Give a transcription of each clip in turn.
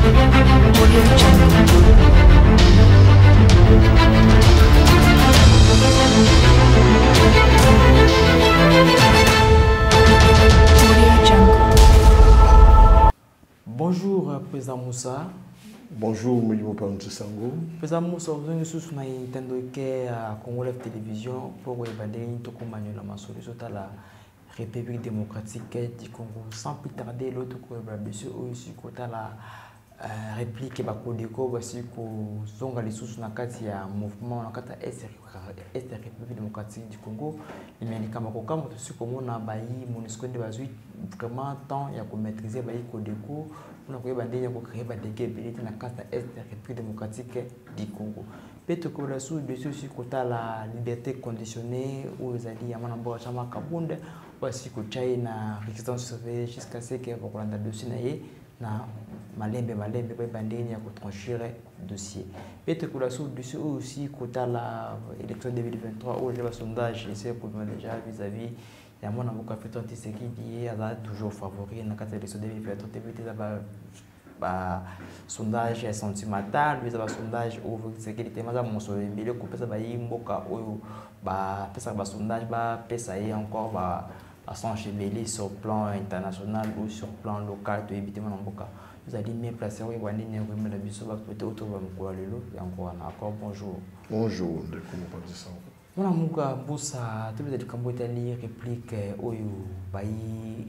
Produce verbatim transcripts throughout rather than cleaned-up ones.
Bonjour, Président Moussa. Bonjour, Moulimo Panouti Sango. Président Moussa, vous avez sous na Nintendo ke à Congo Live Télévision pour évaluer toko manuel la solution à la République démocratique du Congo. Sans plus tarder, l'autre ko monsieur aussi kota la réplique ba kodeko basi ko zonga les sous na kati ya mouvement na kata est République démocratique du Congo. Il m'a dit kama ko kama to ko mona bayi MONUSCO de bazui vraiment temps ya ko maîtriser bayi kodeko. On a créé des dégâts dans la carte est de la République démocratique du Congo. Peut-être que la sous dessus aussi côté la liberté conditionnée ou les alliés à Manambo Chama Kabunde ou aussi que China résidence surveillée jusqu'à ce que pour la dossier naie na malembe malembe pour bandini à trancher dossier. Peut-être que la sous dessus aussi côté la élection deux mille vingt-trois où le sondage essaie pour déjà vis-à-vis il y a mon amour qui fait tout ce qui dit toujours favori dans quatre élections deux mille vingt-trois bah sondage sentimental mais ça sondage où ce qui était mais ça mon seul milieu que ça va y mboka ou bah ça va sondage bah pesa y encore bah à s'enchevêler sur plan international ou sur plan local de éviter mon mboka vous allez bien placer oui wani ne vous me la biso ba peut-être autour va me quoi le lot et encore encore bonjour bonjour de comment pas dire ça. Mon amour, Boussa, tu veux dire que Mbotali réplique Oyo, Bayi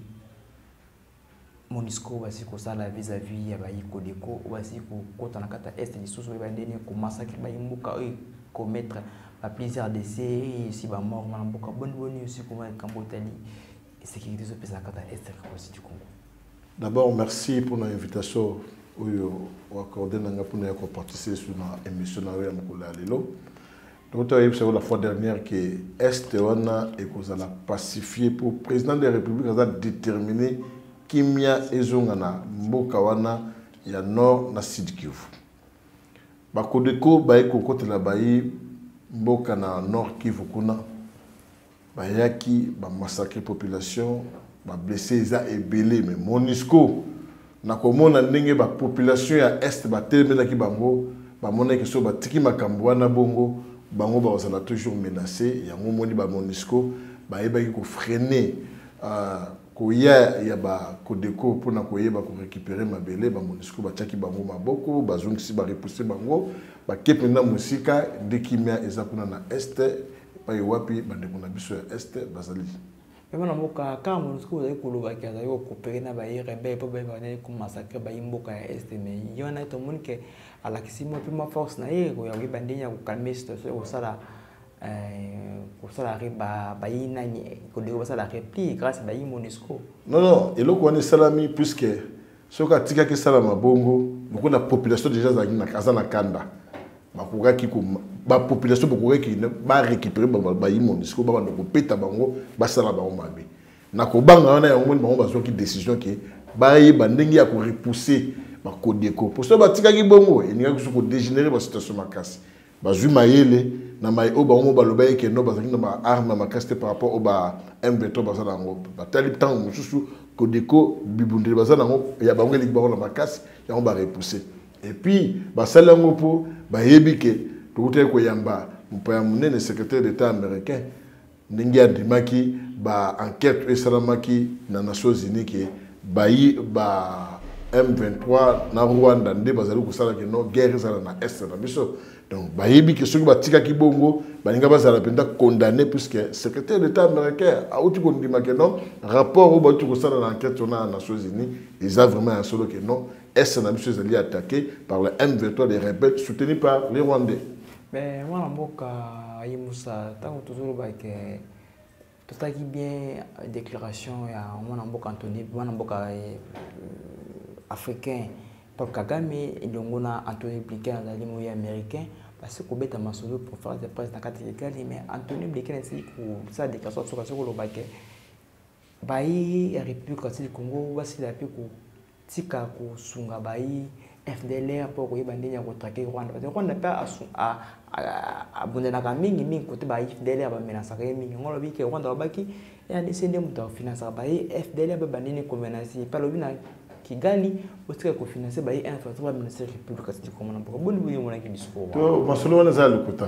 MONUSCO, Basi Kosala vis-à-vis Bayi Kodeko, Basi Kotanakata Est, les sous-souverains Bandeni, comme massacre Bayi Mbuka, commettre plusieurs décès, ici, bah mort, Mamboka, bonne bonne aussi, comment Kambotali, et sécurité sur Pesakata Est, aussi du Congo. D'abord, merci pour l'invitation, Oyo, accordé pour nous participer sur l'émission de Lelo. Donc, la fois dernière que l'Est est pacifié pour le président de la République a déterminé qu'il y a ezongana mboka wana ya nord na sud Kivu. Ba kodeko bayi kokote la bayi mboka na nord Kivu kuna bayaki ba massacrer population ba blessé eza ebelé mais MONUSCO na komona ndenge ba population ya est ba telemela bango ba mona ke so ba tiki makambo wana bongo bango ba osala toujours menacé yango moni ba MONUSCO ba yebaki ko freiner euh ko ya ya ba kodeko pona ko yeba ko récupérer mabele ba MONUSCO ba tchaki bango maboko ba zongisi ba repousser bango ba kepena musika ndekimia eza kuna na est pa yowapi ba ndekona biso ya est bazali. Mais on a quand MONUSCO vous avez coulé qui a eu coopéré na ba rebelle pour ba ko massacrer ba mboka ya est mais il y en a tout le monde qui à la kisimo puis ma force na ye ko ya bandenya ko calmer situation ko sala euh ko sala riba ba ina ni ko de ko sala réplique grâce ba MONUSCO. Non non, et lo ko ni salami puisque soka tika ki salama bongo beaucoup la population déjà za na kaza na kanda. Ba ko ki ko ba population beaucoup qui ba récupérer ba ba MONUSCO ba ba ko peta bango ba sala ba mabe. Na ko banga wana ya ngoni bango ba zo ki décision ki ba yi ba ndenge ya ko repousser ba kodeko pour ça ba tika ki bongo et ninga ko dégénérer ba situation makasi ba zui mayele na mai o ba mo ba loba ke no ba zaki ba arme makasi par rapport au ba M vingt-trois ba sala ngo ba tali temps mususu kodeko bibundele ba sala ngo ya bango li ba na makasi ya ba repousser et puis ba sala ngo po ba yebi ke to te ko yamba mpa munene secrétaire d'état américain ndenge andimaki ba enquête e salamaki na Nations Unies ke ba yi ba M vingt-trois na Rwanda nde bazali kusala ke no guerre sala na est na biso donc ba yebi ke soki batika ki bongo balinga bazala penda condamné puisque secrétaire d'état américain a outi kondima ke non rapport au batu kusala na enquête na Nations Unies ils a vraiment un solo ke non est na biso zali attaqué par le M vingt-trois des rebelles soutenus par les Rwandais. Mais moi mboka yimusa tango toujours ba ke totaki bien déclaration ya mwana mboka Anthony mwana mboka africain Paul Kagame et l'ongona Anthony Blinken azali moyen américain parce que beta masolo pour faire des presse na kati ekali mais Anthony Blinken c'est ko ça déclaration sur ko loba ke bayi République du Congo basi la pe ko tika ko sunga bayi F D L R pour ko yebandenya ko traquer Rwanda parce que Rwanda pa a a bundana ka mingi mingi côté bayi F D L R ba menacer ka mingi ngolo bi ke Rwanda ba baki ya descendre muta finance bayi F D L R ba bandeni ko menacer pa lobi na Kigali pour financer ba infrastructure ministère République du Congo. Bon oui on a qui discours. To masolo wana za lokuta.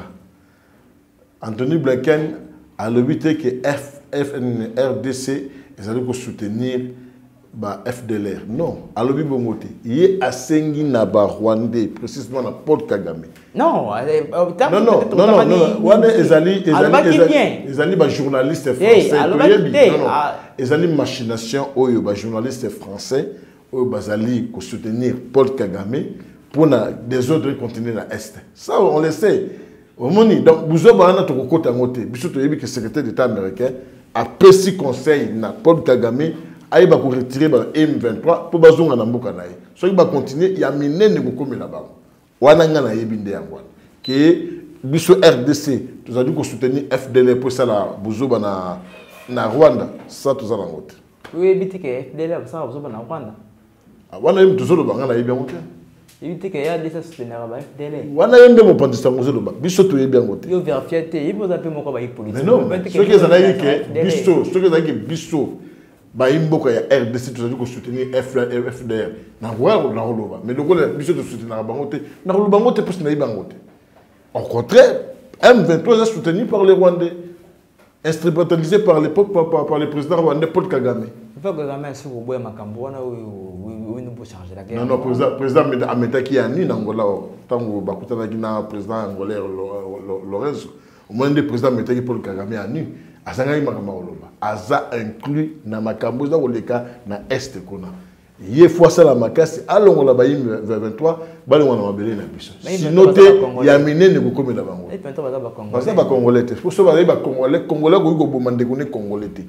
Anthony Blinken a lobité que F F R D C ils allaient soutenir ba F D L R. Non, a lobby bongote. Yé asengi na ba Rwandais précisément na Paul Kagame. Non, non non non non non. Wana ezali ezali ezali ba journaliste français. Non non. Ezali machination oyo ba journaliste français oyo bazali ko soutenir Paul Kagame pour na des autres continuer na est. Ça on le sait. Au moni donc buzoba na to kokota ngote. Biso to yebi que secrétaire d'État américain a pris conseil na Paul Kagame il va retirer le M vingt-trois pour bazonga na mboka na ye. So il va continuer il y a minene ko komela ba. Wana nga na yebinde yangwa. Que biso R D C tous a dû soutenir F D L R pour ça la buzoba na na Rwanda ça tous a langote. Oui biti que F D L R ça buzoba na Rwanda. Ah wana yem tuzolo banga na yebi yangote. Biti que ya desa soutenir ba F D L R. Wana yembe mo pandisa ngozolo ba. Biso to yebi yangote. Yo vérifier te, il faut appeler moko ba politique. Mais non, ce que ça n'a que biso, ce que ça que biso ba imboka ya R D C tous a dû soutenir F D R na roi na roloba mais le rôle biso de soutenir bangote na roloba bangote pour na bangote au contraire M vingt-trois est soutenu par les Rwandais instrumentalisé par les par, par, par le président rwandais Paul Kagame. Il faut que Kagame soit au bout makambo wana oui nous pour changer la guerre. Non non président président ametaki ani na Angola tango bakutana na président angolais Lorenzo au moins le président ametaki Paul Kagame ani azanga makambo oloba aza inclus na makambo za koleka na est kona ye fois ça la makasi alongola ba vingt-trois balongo na mabele na biso sinote ya minene ko komela bango et vingt-trois baza ba congolais baza ba congolais pour ça ba ba congolais congolais ko ko bomande ko ne congolais te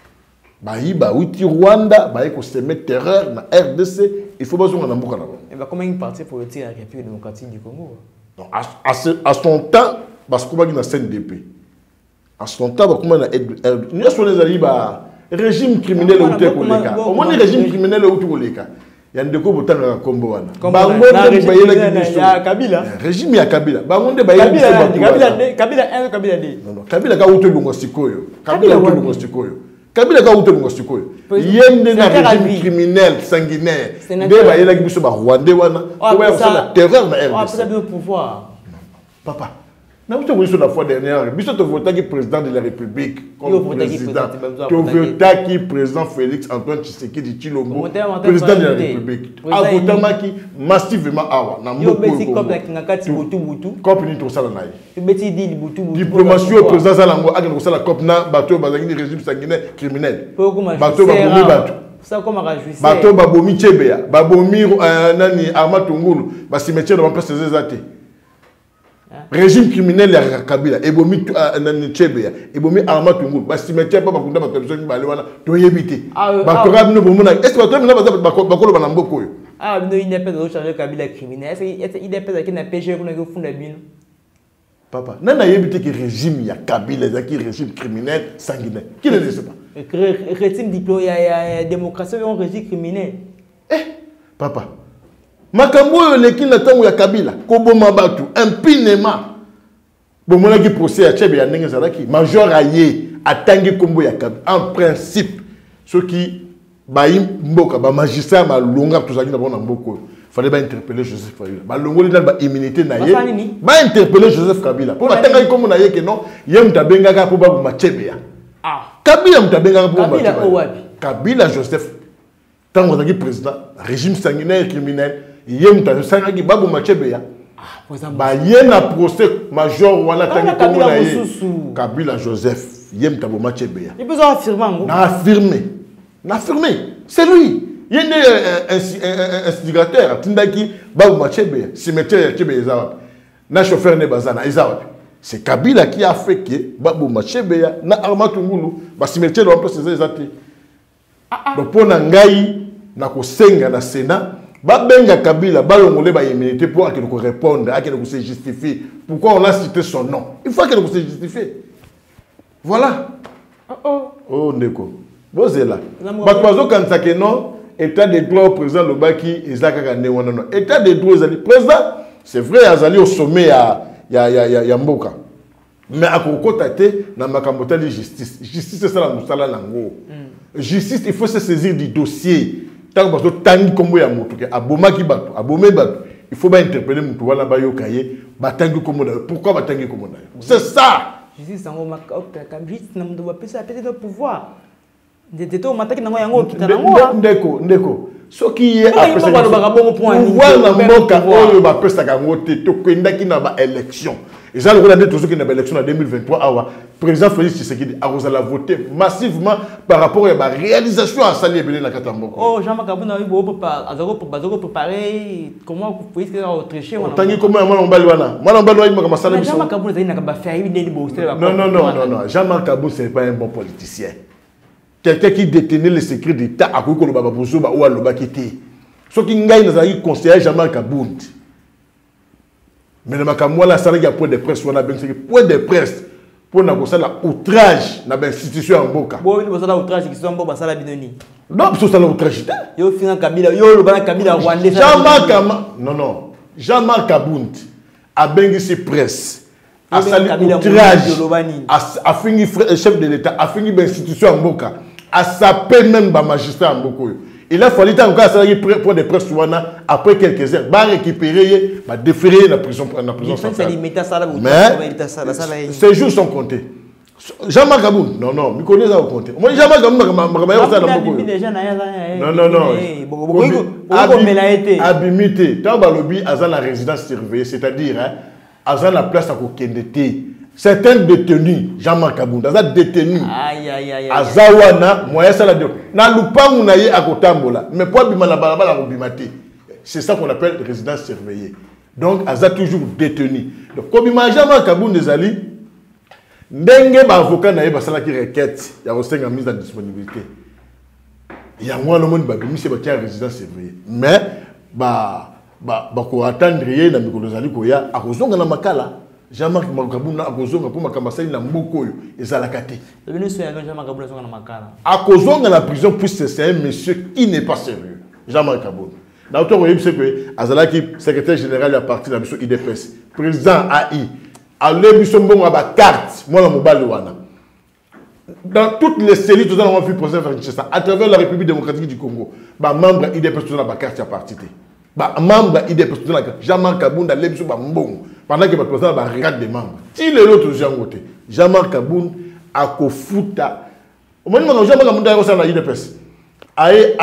ba yiba witi Rwanda ba ko semer terreur na R D C il faut bazonga na mboka na bango et ba comment une partie politique la République démocratique du Congo donc à, à, à son temps parce que ba na C N D P à son temps ba comment na nous sommes les aliba régime criminel ou te koleka au moins régime criminel ou te koleka ya ndeko botanga kombo wana bango nde bayela kibiso ya Kabila régime ya Kabila bango nde bayela kibiso Kabila Kabila un Kabila deux non non Kabila ka uto lungo sikoyo Kabila uto lungo sikoyo Kabila ka uto lungo sikoyo yende na régime criminel sanguinaire nde bayela kibiso ba Rwandais wana ko ba la terreur na R D C le pouvoir papa na vous avez la fois dernière, biso to votaki président de la République comme président. To votaki président Félix Antoine Tshisekedi Tshilombo président de la République. A votamaki massivement awa na mboko. Yo beti comme la kingakati butu butu. Cop ni to sala nayi. Yo beti di butu butu. Diplomatie au président Zalango a ko sala cop na bato bazangi régime sanguinaire criminel. Bato babomi bato. Ça comme rajouisser. Bato babomi Tshebea, babomi nani Armand Tungulu, ba cimetière de place des athées. Régime criminel ya Kabila ebomi na Tshebea ebomi Armand Tungulu ba cimetière ba bakunda ba television ba lewana to yebite ba programme no bomona est-ce que ba to ba bakolo ba mboko yo ah no il n'est pas de changer Kabila criminel est-ce il est pas qui na péché qu'on a que funda bino papa nana yebite que régime ya Kabila za qui régime criminel sanguinaire qui ne le sait pas régime diplo ya démocratie un régime criminel eh papa makambo yo leki na tango ya Kabila koboma batu impunément bomona ki procès ya Tshebea ndenge zalaki major aye atangi kombo ya Kabila en principe ceux qui ba mboka ba magistrat ba longa tozaki na bona mboko fallait ba interpeller Joseph Kabila ba longoli na ba immunité na ye ba interpeller Joseph Kabila pour batanga kombo na ye que non ye mtabenga ka pour ba ma Tshebea ah Kabila mtabenga pour ba Kabila Kabila Joseph tango zaki président régime sanguinaire criminel yem ta sangaki babu Tshebea ba yena procès major wana tangi komo na ye Kabila Joseph yem ta boma Tshebea il peut affirmer na affirmer na affirmer c'est lui yende instigateur tindaki babu Tshebea cimetière ya Tshebea ezawa na chauffeur ne bazana ezawa c'est Kabila qui a fait que babu Tshebea na Armand Tungulu ba cimetière en place ezati donc pour na ngai na ko senga na Sénat Babenga Kabila, balongole ba immunité pour qu'il nous réponde, à qu'il nous se justifie. Pourquoi on a cité son nom? Il faut qu'il nous se justifie. Voilà. Oh oh. Oh Ndeko. Bozela. Batwazo kansake non, état de droit au président Lobaki, Isaac Kagane wana non. État de droit azali président, c'est vrai azali au sommet ya ya ya ya, ya mboka. Mais à kokota te na makambo ta justice. Justice c'est ça la musala nango. Justice, il faut se saisir du dossier. tant que tangi comme ya moto ke aboma ki bato abomé bato il faut pas interpeller moto wana ba yokaye ba tangi comme pourquoi ba tangi comme c'est ça justice sango makauta kabit na mdo bapesa peut le pouvoir ndete to mataki nango yango kitana ngo ndeko ndeko soki ye apesa pouvoir na mboka oyo bapesa kango te to kwendaki na ba élection et ça le rôle de tous ceux qui na élection en deux mille vingt-trois awa président Félix Tshisekedi a osé la voter massivement par rapport à la réalisation à Sali Ebele na Katamboko. Oh Jean-Marc Kabunda oui bon pas azako bazako préparer comment vous pouvez faire autricher on tangi comment moi on bali wana moi on bali wana ma masala biso Jean-Marc Kabunda zali na ba faire une deli bo non non non non non Jean-Marc Kabunda c'est pas un bon politicien quelqu'un qui détenait les secrets d'État à quoi ko baba bozoba ou aloba kiti ce qui ngai nazali conseiller Jean-Marc Kabunda mais le makamwala ça il y a point de presse on a bien point de presse pour na kosala outrage na ba institution en boka bo ni bosala outrage qui sont bo basala binoni non parce que ça outrage yo fina Kabila yo lo bana Kabila Rwanda Jean-Marc non non Jean-Marc Kabunda a bengi presse a sali outrage a fini chef de l'État a fini ba institution en boka a sapé même ba magistrat en boka. Il a fallu encore ça pour des presse après quelques heures va récupérer va déférer la prison la prison mais ces jours sont comptés Jean-Marc Kabunda non non me connais ça au compter moi Jean-Marc Kabunda non non non abimité tant balobi azan la résidence surveillée c'est-à-dire hein azan la place à kokendete certains détenus Jean-Marc Kabunda ça détenu aïe aïe aïe azawana moyen ça la de na lupangu na ye akotambola mais pour bima na balabala robimate c'est ça qu'on appelle résidence surveillée donc aza toujours détenu donc comme Jean-Marc Kabunda ezali ndenge ba avocat na ye basala ki requête ya kosenga mise en disponibilité ya ngwana moni ba bimisi ba tia résidence surveillée mais ba ba ba ko attendre ye na mikolo zali ko ya akozonga na makala Jean-Marc Kabunda akozonga pour makambasali na mboko oyo ezalaka te. Le ministre Jean-Marc Kabunda zonga na makala. Akozonga na prison puisque c'est un monsieur qui n'est pas sérieux. Jean-Marc Kabunda. Na auto royaume c'est que azalaki secrétaire général ya parti na biso I D P S. Président A I. Ale biso mbongo ba carte moi na mobali wana. Dans toutes les cellules tout ça on a vu procès Kinshasa à travers la République démocratique du Congo. Ba membre I D P S tout na ba carte ya parti te. Ba membre I D P S tout na Jean-Marc Kabunda le biso ba mbongo. Pendant que le président va regarder des membres. Si les autres gens ont été, Jean-Marc Kabunda a kofuta. Au moment où Jean-Marc Kabunda a reçu la I D P S, aïe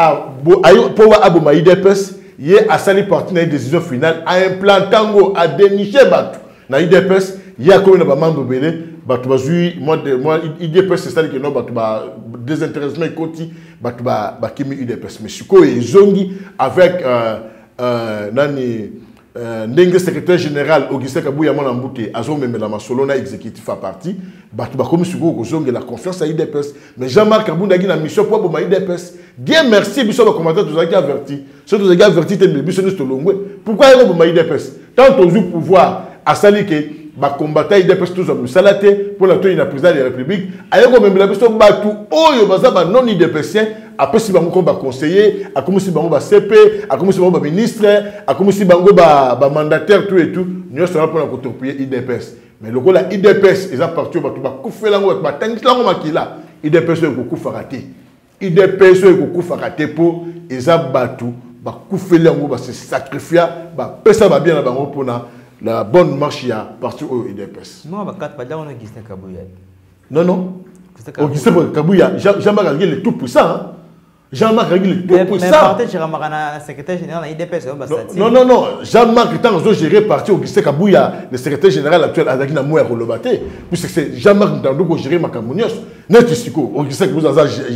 pour aboma I D P S, il a sali parti dans une décision finale, a implanté a déniché batu. Na I D P S, il y a comme un membre belé, batu bazui, moi moi I D P S c'est ça que non batu ba désintéressement côté, batu ba ba kimi I D P S. Mais ce qu'on est zongi avec euh euh nani Euh, ndenge secrétaire général Augustin Kabouya Mona Mbouté azo memela masolo na exécutif à parti batu ba comme suko ko zonge la confiance à I D P S mais Jean-Marc Kabunda gi na mission pour boma I D P S Dieu merci biso ba commentateur tous qui averti ceux tous qui averti te biso nous tolongwe pourquoi il boma I D P S tant au pouvoir a sali que ba combattre I D P S tous au salate pour la tenue la président de la République ayeko memela biso batu oyo baza ba non I D P S après si bango ba conseiller a comme si bango ba C P a comme si bango ba ministre a comme si bango ba ba mandataire tout et tout nous sera pour la cotopier I D P S mais le la I D P S ils a parti ba ba kufela ngo ba tangilango makila I D P S ko kufa raté I D P S ko kufa raté pour eza batu ba kufela ngo ba se sacrifier ba pesa ba bien na bango pour na la bonne marche ya parti au I D P S moi ba quatre pas là on a Augustin Kabouya non non Augustin Kabouya Jean-Marc Kabouya le tout puissant Jean-Marc Kabouya le tout puissant mais Jean-Marc na secrétaire général de I D P S non non non Jean-Marc tant que géré parti Augustin Kabouya le secrétaire général actuel azaki na moya kolobate puisque c'est Jean-Marc Ndando ko gérer makamunios net siko Augustin Kabouya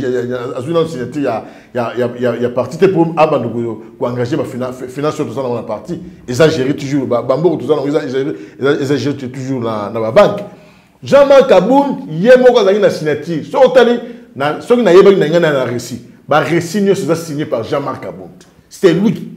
azuna signature ya ya ya ya parti pour abando ko engager ba finance tout ça dans la partie ils a géré toujours bambo tout ça ils a ils a géré toujours na na banque Jean-Marc Kabunda yemoko azaki na signature so otali na soki na yebaki na ngana na récit ba récit nyos ça signé par Jean-Marc Kabunda c'est lui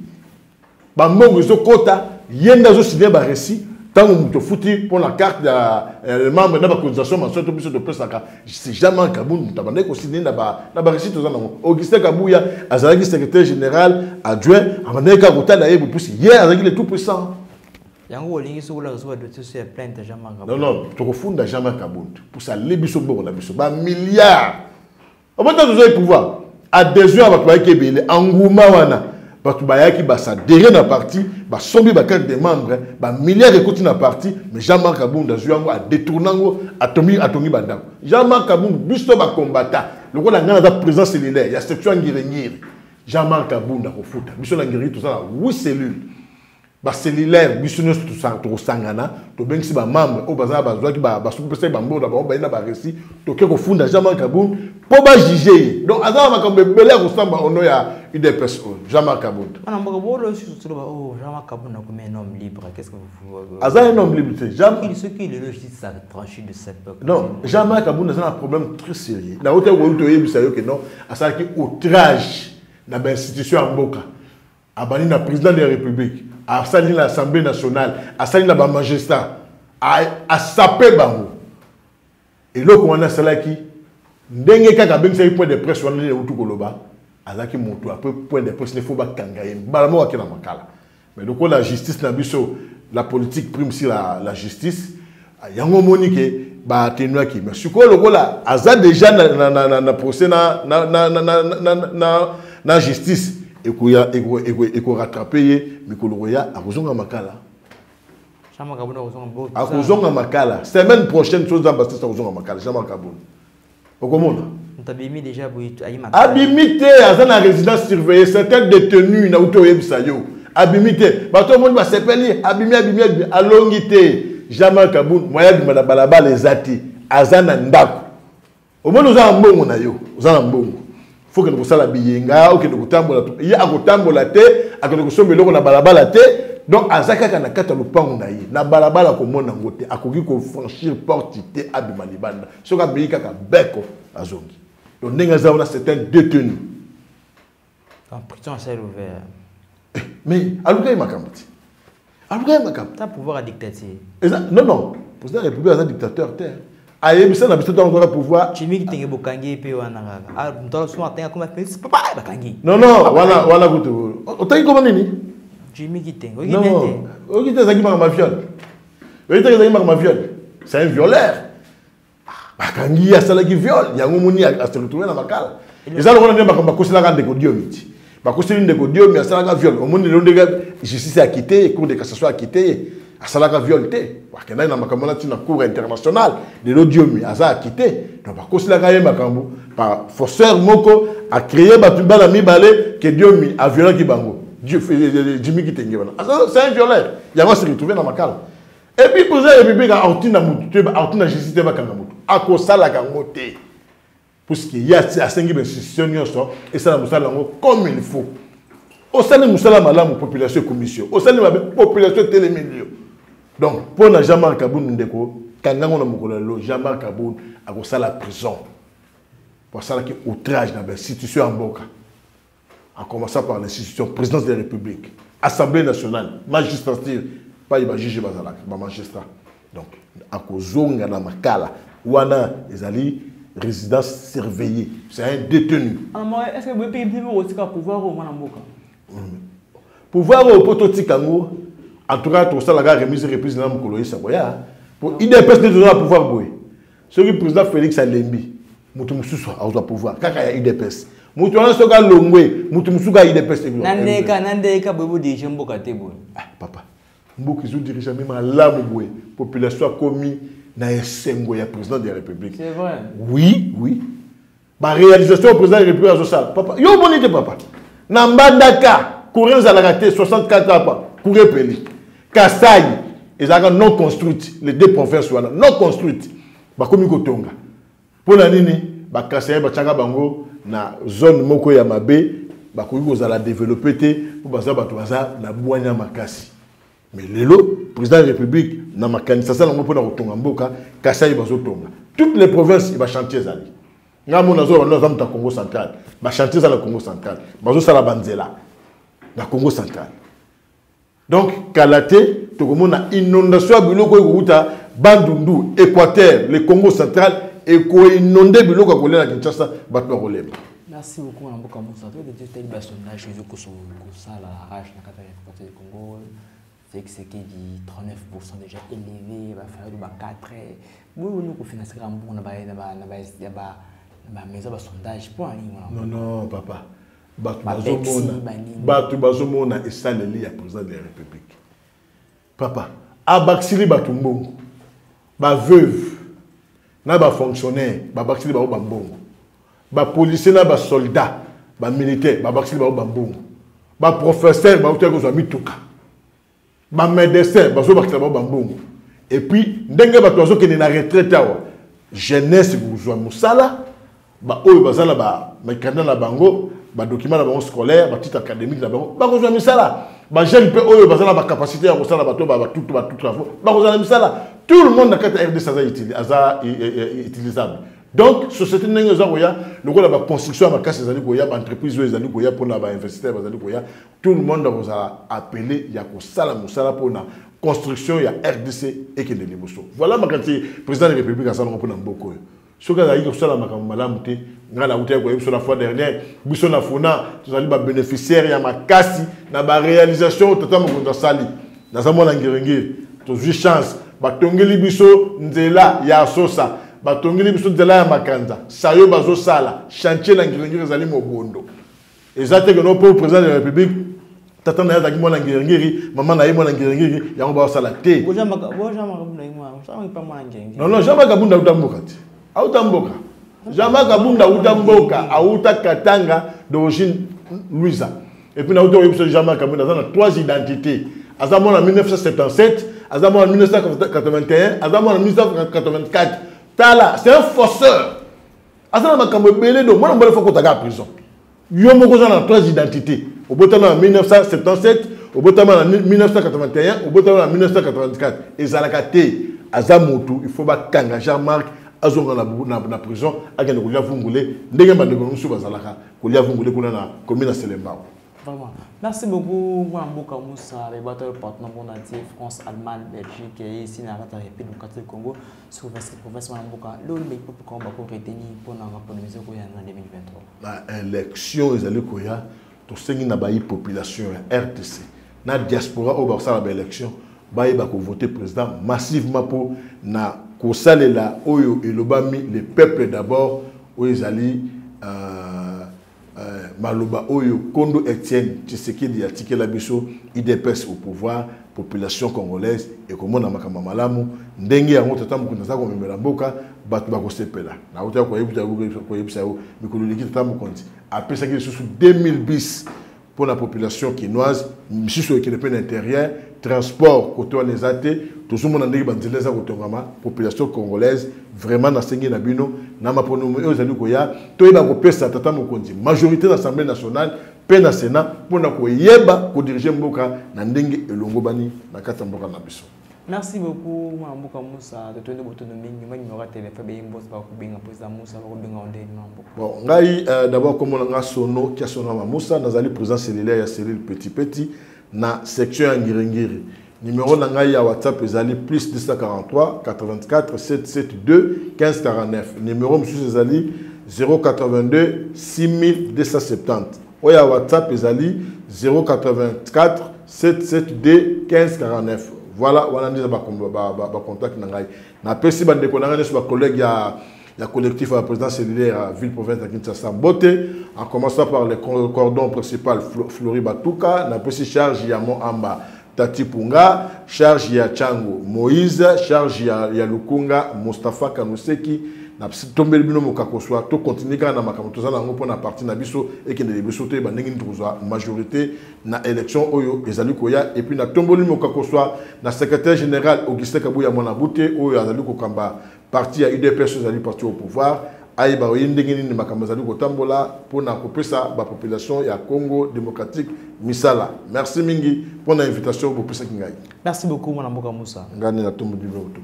ba mongo zo kota yenda zo signé ba récit tant muto futi pour la carte de membre na ba cotisation mensuelle to biso de presse aka c'est Jean-Marc Kabunda tabane ko signé na ba na ba récit to za nango Augustin Kabouya azalaki secrétaire général adjoint amaneka kota na yebu pusi hier azalaki le tout puissant yango olingi so la reçoit de tout ces plainte Jean-Marc Kabunda non non to funda Jean-Marc Kabunda pour ça lebiso boko na biso ba milliards on va te donner pouvoir adhésion à bato bayaki ebele engouement wana bato bayaki basadere na parti basombi bakarte des membres bamilliard ekoti na parti mais Jean-Marc Abounda azwi yango adétourne yango atongi atongi bandako. Jean-Marc Abounda biso bacombatant lokola ngai naza président cellulaire ya section ngirengiri Jean-Marc Abounda kofuta biso na ngirengiri tozala huit cellules bacellulaire biso nyonso tokosangana tobengisi bamembre oyo bazala bazwaki basopesa bamboda bango bayina baresi toke kofunda Jean-Marc Abounda mpo bajuge ye donc aza na makambo ebele ya kosamba ono ya U D P S oyo Jean-Marc Abounda Jean-Marc Abounda comme un homme libre, qu'est-ce que vous aza un homme libre ce qui est le logiciel ça tranché de cette peuple. Non, Jean-Marc Abounda c'est un problème très sérieux na hauteur où to yebisa yo que non asalaki outrage na ba institution ya mboka abani na président de la République à sali l'Assemblée nationale, à sali la magistrat, à saper bango. Et là, on a cela qui, ndenge kaka ben c'est point de presse on est autour koloba, azaki moto après point de presse ne faut pas kangaye, balamo wa kena makala. Mais donc la justice na biso, la politique prime sur la la justice, yango monique ba tenua ki. Mais suko lokola aza déjà na na na na procès na na na na na na na justice. Et qu'on rattrape, mais qu'on le à Rozonga Makala. À Rozonga Makala. Semaine prochaine, chose d'ambassadeur à Rozonga Makala. Jean-Marc Abounda. Au comment Abimi déjà, Abimité, à la résidence surveillée, certains détenus, na auto Sayo. Abimité. Bah, tout le monde va s'appeler. Abimi, Abimi, Abimi. Alongité. Jean-Marc Abounda. Moya du Malabalaba, les Ati. Azana Ndako. Au moins, nous avons un bon, on a yo. Nous avons un bon. Faut que nous fassions la biyenga ou que nous tambola il y a ko tambola te a que nous sommes loko na balabala te donc azaka kana kata lupango na yi na balabala ko mona ngote akoki ko franchir porte te abima libanda soka biyika ka beko azongi donc nenga za on a certains détenus en prison à ciel ouvert mais aluka makamti aluka makamti ça pouvoir à dictateur non non président de la République est un dictateur terre. Aïe, ça n'a pas de pouvoir. Tu m'as dit que Bokangi et Wana. Ah, tu as souvent atteint comme un papa Bakangi. Non, non, voilà, voilà, vous. Autant comment nini? Tu m'as dit que. Non, ok, tu as dit ma viol. Oui, tu as dit ma viol. C'est un violeur. Bakangi, il y a ça qui viole. Il y a un moment à se retrouver dans ma cale. Et ça, on a dit que c'est la grande décodiomi. Parce que c'est une décodiomi, il y a ça qui viole. Au moment où la justice a quitté, le cours de cassation a quitté. Asalaka violté parce que na makambo na cour internationale de l'odium asa quitté donc par cause la gaye makambo par forceur moko a créé batumba la mibale que diomi a violé ki bango Dieu Jimmy Kitenge wana c'est un violeur il y a se retrouver dans makala et puis pour ça et puis a autina mutu a autina justice ba kanga mutu ako sala kango te parce qu'il y a a cinq institutions et ça la musala ngo comme il faut au sein de musala malamu population commission au sein de la population télémilio. Donc, pour Jean-Marc Abounda, quand on a Jean-Marc Abounda a la prison. Pour ça, il y a outrage dans l'institution en Boka. En commençant par l'institution présidence de la République, Assemblée nationale, magistrature, pas y juge bazalak, ba magistrat. Donc, à cause de la Makala, où on a des résidence surveillée, c'est un détenu. Est-ce que vous pouvez aussi pouvoir au Manamboka? Pouvoir au Pototikango. En tout cas, tout ça, la remise et reprise de l'âme colonie Saboya. Pour I D P S ne doit pouvoir bouer. Ce que le président Félix Alembi, Moutoumoussou a pouvoir. Kaka I D P S. Moutoumoussou Soga Longwe, Moutoumoussou a I D P S. Nandeka, Nandeka, Bobo dirige Mboka Tebo. Ah, papa. Mboka dirige même à l'âme boué. Population a commis na Essengo, ya président de la République. C'est vrai. Oui, oui. Ma réalisation au président de la République à ça. Papa, yo bonité papa. Nambandaka, courir à la raté soixante-quatre ans, courir peli. Kassai, ils ont non construite, les deux provinces sont non construites. Bakomi Kotonga. Pour la nini, Kassai, Bachanga Bango, na zone Moko Yamabe, Bakomi Kozala développé, pour Baza Batuaza, na Bouanya Makasi. Mais lelo, président de la République, na Makanisa, ça n'a pas de Mboka, Kassai Bazotonga. Toutes les provinces, ils vont chanter Zali. Ngamou Nazo, nous avons Congo central, va chanter dans le Congo central, Bazo Salabanzela, na Congo central. Donc, Kalaté, tu as une inondation à Biloko Gouta, Bandundu, Équateur, le Congo central, et qu'on inonde Biloko Golé à Kinshasa, Batma Rolem. Merci beaucoup, Mme Bokamoussa. Tu as dit que le sondage, je veux que ça, la rage, la capitale du Congo, c'est que c'est qui dit trente-neuf pour cent déjà élevé, il va faire quatre. Oui, nous, nous finançons un bon, il y a Mais ça va sondage pour non non papa. Batu bazomona. Batu bazomona et ça le lit à président de la République. Papa, abaksili batu mbongo. Ba veuve na ba fonctionnaire, ba baksili ba mbongo. Ba policier na ba soldat, ba militaire, ba baksili ba mbongo. Ba professeur ba uteko zo mituka. Ba médecin ba zo baksili ba mbongo. Et puis ndenge batu bazo kene na retraite awa. Jeunesse bourgeois musala ba oyo bazala ba makanda na bango ba document na bango scolaire ba titre académique na bango ba kozwa misala ba jeune pe oyo bazala ba capacité ya kosala ba to ba tout ba tout travaux ba kozwa misala tout le monde na kata R D C aza utilisable aza utilisable donc société ndenge za koya lokola ba construction ya makasi ezali koya ba entreprise oyo ezali koya pona ba investisseur bazali koya tout le monde va appeler ya kosala musala pona construction ya R D C et que de liboso voilà ma quand président de la République a salon pona mboko ce que d'ailleurs que cela m'a malamute ngala uté ko sur la fois dernière biso na fona tozali ba bénéficiaire ya makasi na ba réalisation tata mokonza sali na zamona ngirengiri tozwi chance ba tongeli biso nzela ya sosa ba tongeli biso nzela ya makanza sayo bazo sala chantier na ngirengiri zali mobondo ezate que no pour président de la République tata na yazaki mwana ngirengiri mama na ye mwana ngirengiri yango ba sala te boja maka boja maka bunda imwa ça pas mwana ngirengiri non non jamais kabunda utambokati Auta mboka. Jamais kabunda auta mboka, auta katanga d'origine Louisa. Et puis na auta yebso jamais kabunda dans trois identités. Azamo en mille neuf cent soixante-dix-sept, Azamo en mille neuf cent quatre-vingt-un, Azamo en mille neuf cent quatre-vingt-quatre. Tala, c'est un forceur. Azamo makambo belé do, moi on va faut en prison. Yo moko dans trois identités. Au botama en mille neuf cent soixante-dix-sept, au botama en mille neuf cent quatre-vingt-un, au botama en mille neuf cent quatre-vingt-quatre. Et Zalakate, Azamotu, il faut pas kanga Jean-Marc azonga na na prison agenda kolia vungule ndenge bandeko musu bazalaka kolia vungule kuna na commune Selembao. Vraiment. Merci beaucoup Mboka Moussa avec votre partenaire mondial France, Allemagne, Belgique et ici dans la République démocratique du Congo sur le professeur Mboka le mais pour qu'on va retenir pour la polémique en deux mille vingt-trois. La élection ezali koya to sengi na bayi population R T C na diaspora au barça la élection bayi ba ko voter président massivement pour na kosalela oyo elobami le peuple d'abord oyo ezali euh, euh, maloba oyo Kondo Etienne Tshisekedi atikela biso I D P S au pouvoir population congolaise et komona makamba malamu ndenge yango tata mukunda za komemela mboka batu bakosepela na uta ko yebisa ko yebisa mikolo leki tata mukonzi apesa ki sous deux mille bis pour la population quinoise monsieur sur qui dépend intérieur transport côté on les athées tout le monde ndenge banzeleza kotongama population congolaise vraiment na sengi na bino na mapono eux zali koya to yeba ko pesa tata mukonzi majorité de l'Assemblée nationale pe na Sénat pour na ko yeba ko diriger mboka na ndenge elongo bani na kata mboka na biso. Merci beaucoup Mboka Moussa de tenir autonomie nous numéro téléphone be imboss ba ko benga président Moussa ba ko benga onde nambo. Bon ngai d'abord comme on a sono qui a sono Moussa nazali président cellulaire ya Cyril Petit Petit na section ya Ngirengiri. Numéro na ngai ya WhatsApp ezali plus deux cent quarante-trois quatre-vingt-quatre sept cent soixante-douze quinze quarante-neuf. Numéro monsieur ezali zéro quatre-vingt-deux six mille deux cent soixante-dix. Oya WhatsApp ezali zéro quatre-vingt-quatre sept cent soixante-douze quinze quarante-neuf. Voilà, on a dit que contact nangai. Na pesi bande ko nanga sur collègue ya ya collectif à président cellulaire à ville province de Kinshasa Mbote en commençant par le cordon principal Flori Batuka, na pesi charge ya Mo Amba Tati Punga, charge ya Chango Moïse, charge ya, ya Lukunga Mustafa Kanuseki na pesi tombeli bino mokakoswa to continuer kana makambo tozana ngo pona parti na biso et que de biso te ba ndenge ntozwa majorité na élection oyo ezali koya et puis na tomboli mokakoswa na secrétaire général Augustin Kabuya Mona Bouté oyo azali kokamba parti ya U D P S ezali parti au pouvoir ayiba oyo ndenge nini makambo ezali kotambola pona kopesa ba population ya Congo démocratique misala. Merci mingi pour l'invitation pour pesa kingai. Merci beaucoup Mwana Mboka Moussa. Ngani na tombo diblo tombo.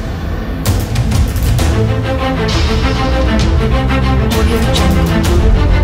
Audio Jungle.